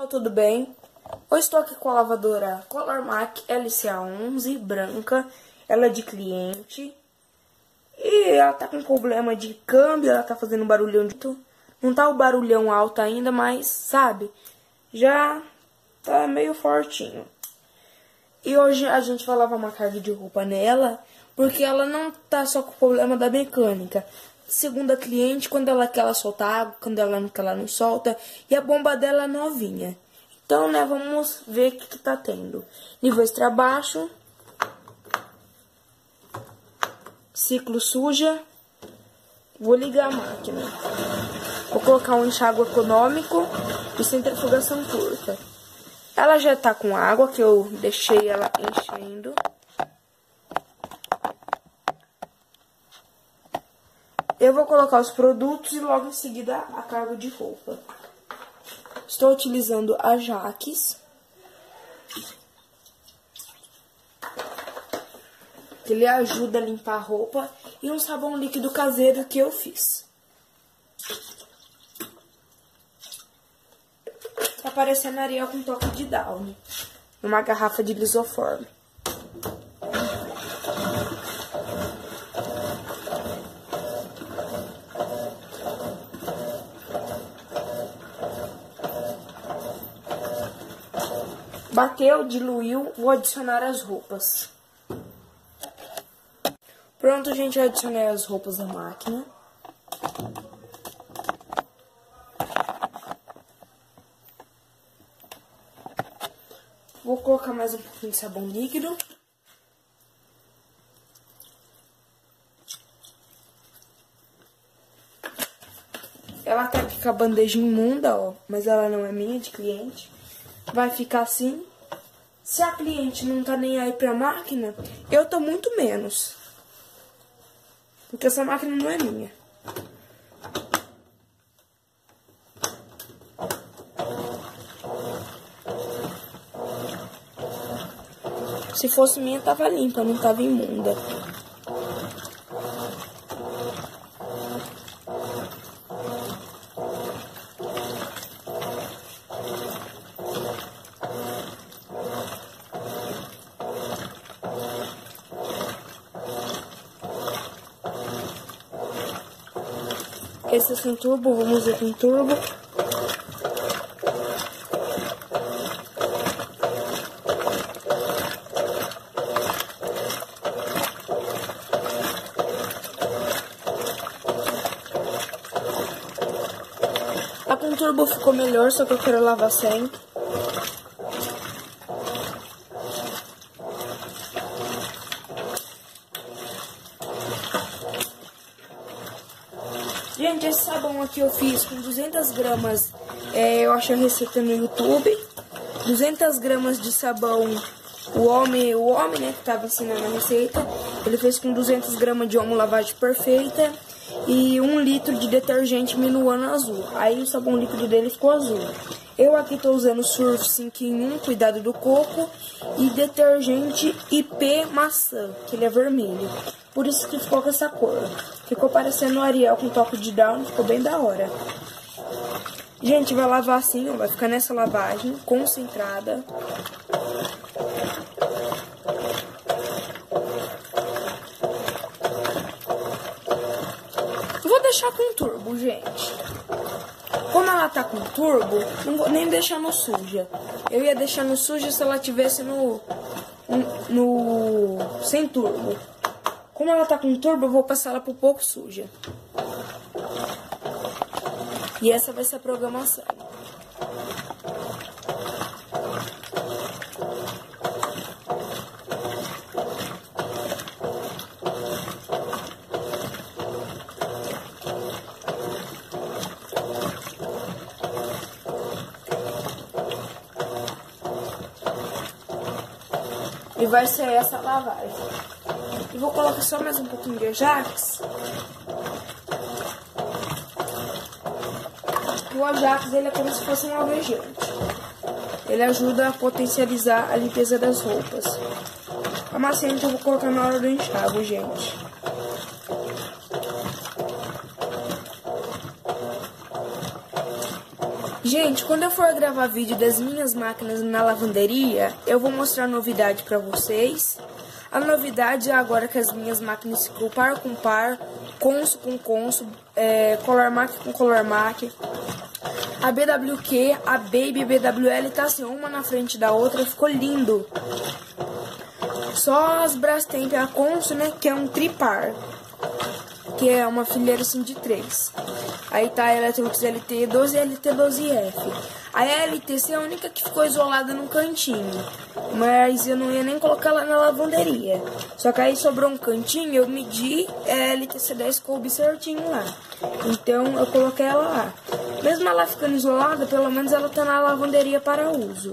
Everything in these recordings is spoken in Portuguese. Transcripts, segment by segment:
tudo bem? Hoje estou aqui com a lavadora Colormac LCA11 branca. Ela é de cliente. E ela tá com problema de câmbio, ela tá fazendo barulhão de... Não tá o barulhão alto ainda, mas, sabe, já tá meio fortinho. E hoje a gente vai lavar uma carga de roupa nela, porque ela não tá só com o problema da mecânica. Segundo a cliente, quando ela quer ela solta água, quando ela não quer ela não solta, e a bomba dela é novinha. Então, né, vamos ver o que tá tendo. Nível extra baixo, ciclo suja, vou ligar a máquina. Vou colocar um enxágue econômico e centrifugação curta. Ela já tá com água, que eu deixei ela enchendo. Eu vou colocar os produtos e logo em seguida a carga de roupa. Estou utilizando a Jaques, que ele ajuda a limpar a roupa, e um sabão líquido caseiro que eu fiz. Tá parecendo Ariel com toque de Downy, numa garrafa de lisoforme. Bateu, diluiu, vou adicionar as roupas. Pronto, gente, eu adicionei as roupas na máquina. Vou colocar mais um pouquinho de sabão líquido. Ela tá aqui com a bandeja imunda, ó, mas ela não é minha, de cliente. Vai ficar assim. Se a cliente não tá nem aí pra máquina, eu tô muito menos. Porque essa máquina não é minha. Se fosse minha, tava limpa, não tava imunda. Esse é sem turbo, vamos ver com turbo. A com turbo ficou melhor, só que eu quero lavar sem. Gente, esse sabão aqui eu fiz com 200 gramas, eu achei a receita no YouTube. 200 gramas de sabão, o homem, né, que tava ensinando a receita, ele fez com 200 gramas de Omo Lavagem Perfeita e 1 litro de detergente Minuano azul. Aí o sabão líquido dele ficou azul. Eu aqui tô usando Surf 5 em 1, cuidado do coco, e detergente IP maçã, que ele é vermelho. Por isso que ficou com essa cor. Ficou parecendo o Ariel com toque de Downy, ficou bem da hora. Gente, vai lavar assim, ó, vai ficar nessa lavagem concentrada. Vou deixar com turbo, gente. Como ela tá com turbo, não vou nem deixar no suja. Eu ia deixar no suja se ela tivesse sem turbo. Como ela tá com turbo, eu vou passar ela pro pouco suja. E essa vai ser a programação. E vai ser essa a lavagem. E vou colocar só mais um pouquinho de Ajax. O Ajax, ele é como se fosse um alvejante. Ele ajuda a potencializar a limpeza das roupas. Amaciante eu vou colocar na hora do enxágue, gente. Gente, quando eu for gravar vídeo das minhas máquinas na lavanderia, eu vou mostrar novidade pra vocês. A novidade é agora que as minhas máquinas ficam par com par, Consul com Consul, Color Mark com Color Mark. A BWQ, a Baby BWL tá assim, uma na frente da outra, ficou lindo. Só as Brastemp, a Consul, né, que é um tripar, que é uma fileira assim de 3. Aí tá a Electrolux LT12 e a LT12F. A LTC é a única que ficou isolada num cantinho, mas eu não ia nem colocar ela na lavanderia. Só que aí sobrou um cantinho, eu medi, a LTC10 coube certinho lá. Então eu coloquei ela lá. Mesmo ela ficando isolada, pelo menos ela tá na lavanderia para uso.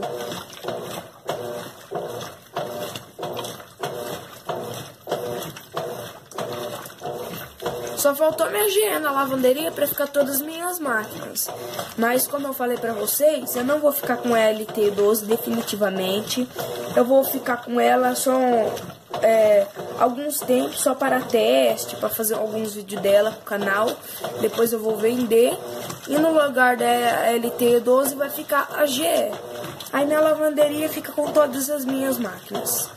Só faltou minha GE na lavanderia para ficar todas as minhas máquinas. Mas como eu falei para vocês, eu não vou ficar com a LT12 definitivamente. Eu vou ficar com ela só alguns tempos, só para teste, para fazer alguns vídeos dela pro canal. Depois eu vou vender. E no lugar da LT12 vai ficar a GE. Aí minha lavanderia fica com todas as minhas máquinas.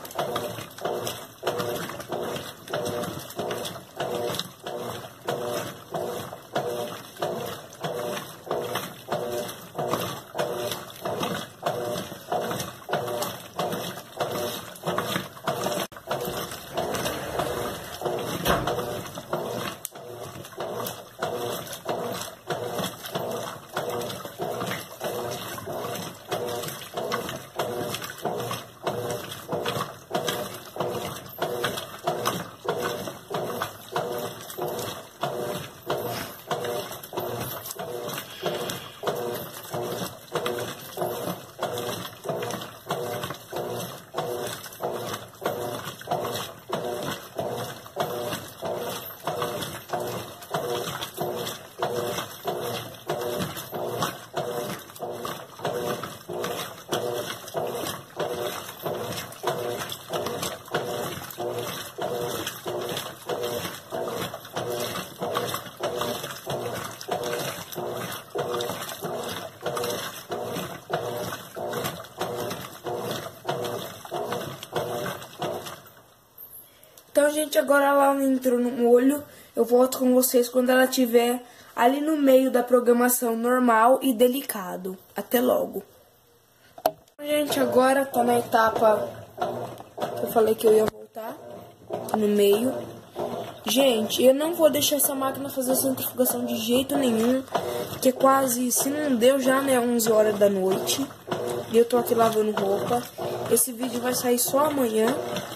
Então, gente, agora ela entrou no molho. Eu volto com vocês quando ela estiver ali no meio da programação normal e delicado. Até logo. Gente, agora tá na etapa que eu falei que eu ia voltar, no meio. Gente, eu não vou deixar essa máquina fazer centrifugação de jeito nenhum, porque quase, se não deu já, né, 11 horas da noite. E eu tô aqui lavando roupa. Esse vídeo vai sair só amanhã,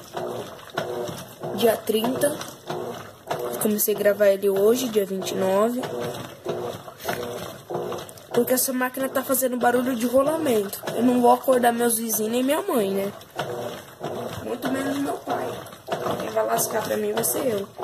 dia 30. Comecei a gravar ele hoje, dia 29. Porque essa máquina tá fazendo barulho de rolamento. Eu não vou acordar meus vizinhos nem minha mãe, né? Muito menos meu pai. Quem vai lascar pra mim vai ser eu.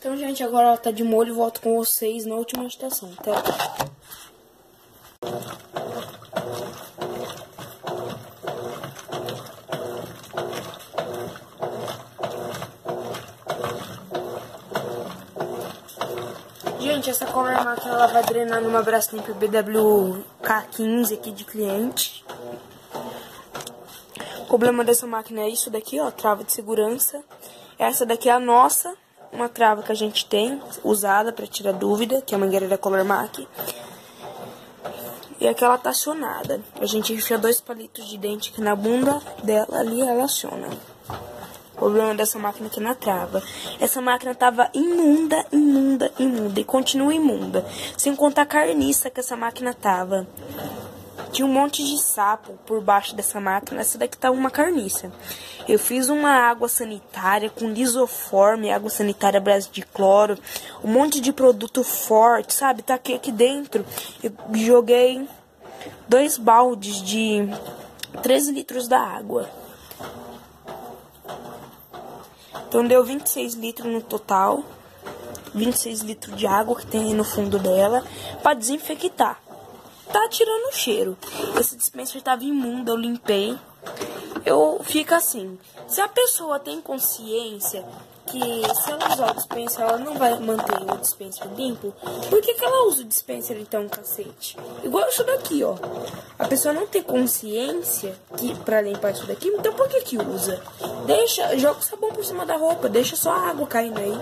Então, gente, agora ela tá de molho e volto com vocês na última estação. Até lá. Gente, essa color máquina ela vai drenar numa Brastemp BWK15 aqui de cliente. O problema dessa máquina é isso daqui, ó, trava de segurança. Essa daqui é a nossa, uma trava que a gente tem, usada para tirar dúvida, que é a mangueira da Color Mac. E aquela tá acionada. A gente enfia 2 palitos de dente aqui na bunda dela ali, ela aciona. O problema dessa máquina aqui na trava. Essa máquina tava imunda e continua imunda. Sem contar a carniça que essa máquina tava. Tinha um monte de sapo por baixo dessa máquina. Essa daqui tava uma carniça. Eu fiz uma água sanitária com lisoforme, água sanitária à base de cloro. Um monte de produto forte, sabe? Tá aqui dentro. Eu joguei 2 baldes de 13 litros da água. Então deu 26 litros no total. 26 litros de água que tem aí no fundo dela. Pra desinfectar. Tá tirando o cheiro. Esse dispenser tava imundo, eu limpei. Eu fico assim. Se a pessoa tem consciência que se ela usar o dispenser, ela não vai manter o dispenser limpo, por que ela usa o dispenser então, cacete? Igual isso daqui, ó. A pessoa não tem consciência que pra limpar isso daqui, então por que usa? Deixa, joga o sabão por cima da roupa, deixa só a água caindo aí.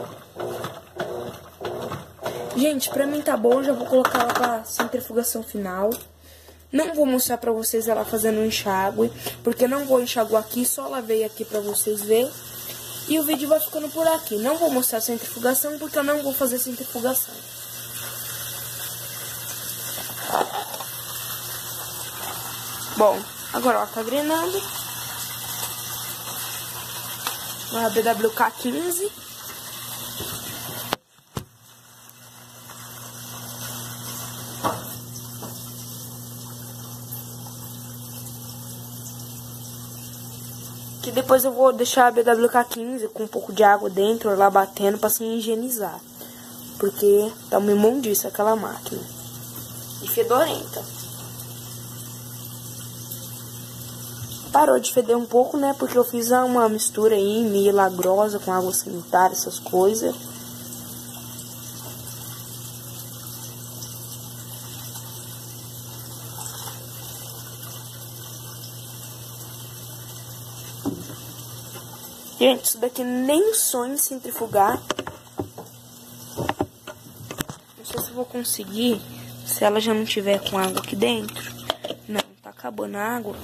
Gente, pra mim tá bom, já vou colocar ela pra centrifugação final. Não vou mostrar pra vocês ela fazendo um enxágue, porque não vou enxaguar aqui, só lavei aqui pra vocês verem. E o vídeo vai ficando por aqui. Não vou mostrar a centrifugação, porque eu não vou fazer centrifugação. Bom, agora ela tá drenando. Uma BWK15. Que depois eu vou deixar a BWK15 com um pouco de água dentro, lá batendo pra se higienizar. Porque tá uma imundiça aquela máquina. E fedorenta. Parou de feder um pouco, né? Porque eu fiz uma mistura aí milagrosa com água sanitária, essas coisas. Gente, isso daqui nem sonho em centrifugar. Não sei se eu vou conseguir, se ela já não tiver com água aqui dentro. Não, tá acabando a água.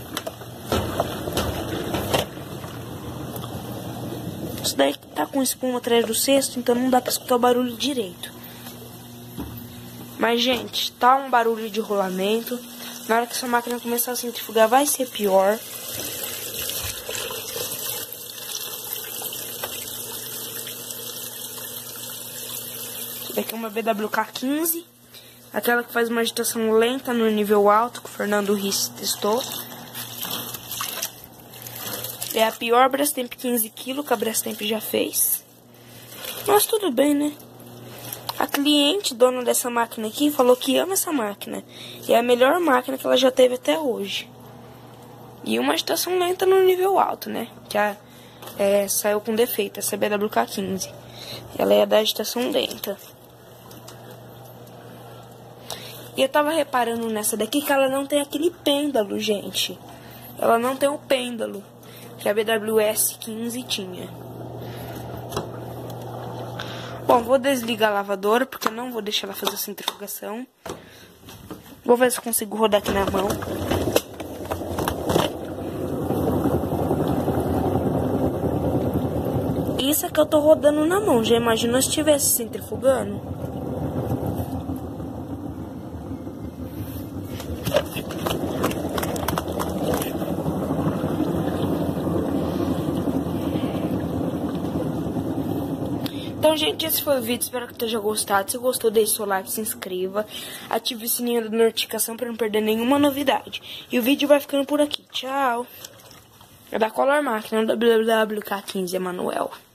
Isso daí tá com espuma atrás do cesto, então não dá pra escutar o barulho direito. Mas, gente, tá um barulho de rolamento. Na hora que essa máquina começar a centrifugar, vai ser pior. Aqui é uma BWK15, aquela que faz uma agitação lenta no nível alto, que o Fernando Riss testou. É a pior Brastemp 15 kg que a Brastemp já fez. Mas tudo bem, né? A cliente, dona dessa máquina aqui, falou que ama essa máquina. E é a melhor máquina que ela já teve até hoje. E uma agitação lenta no nível alto, né? Que saiu com defeito, essa BWK15. Ela é da agitação lenta. E eu tava reparando nessa daqui que ela não tem aquele pêndulo, gente. Ela não tem o pêndulo que a BWS15 tinha. Bom, vou desligar a lavadora, porque eu não vou deixar ela fazer a centrifugação. Vou ver se eu consigo rodar aqui na mão. Isso é que eu tô rodando na mão. Já imaginou se estivesse centrifugando? Então, gente, esse foi o vídeo. Espero que tenha gostado. Se gostou, deixe seu like, se inscreva. Ative o sininho da notificação para não perder nenhuma novidade. E o vídeo vai ficando por aqui. Tchau. É da Color Mac, não da BWK15, Emanuel.